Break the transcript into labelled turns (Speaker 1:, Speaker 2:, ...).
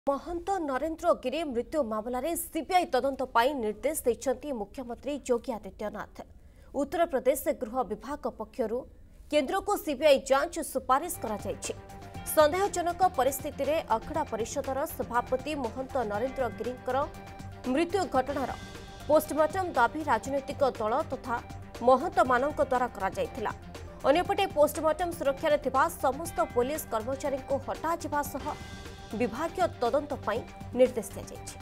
Speaker 1: महंत नरेंद्र गिरी मृत्यु मामलें सीबीआई तदंत पर निर्देश देते मुख्यमंत्री योगी आदित्यनाथ। उत्तर प्रदेश गृह विभाग पक्षर केन्द्र को सीबीआई जांच सुपारिश कर संदेहजनक परिस्थिति रे अखड़ा परिषदर सभापति महंत नरेंद्र गिरी मृत्यु घटनार पोस्टमार्टम दाबी राजनैतिक दल तथा महंत मानक द्वारा करा। अन्यपटे पोस्टमार्टम सुरक्षा थिबा समस्त पुलिस कर्मचारी को हटा विभागीय तदंत निर्देश दिया।